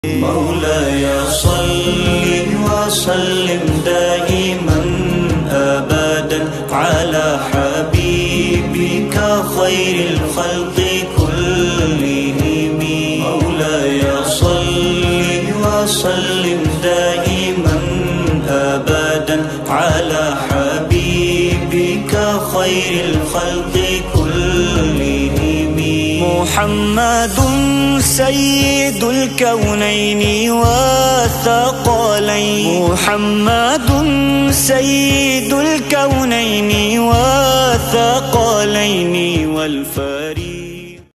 مولاي صل وسلم دائما أبدا على حبيبك خير الخلق كلهم. مولاي صل وسلم دائما أبدا على حبيبك خير الخلق كلهم. محمد سيد الكونين والثقلين. محمد سيد الكونين والثقلين والفارق.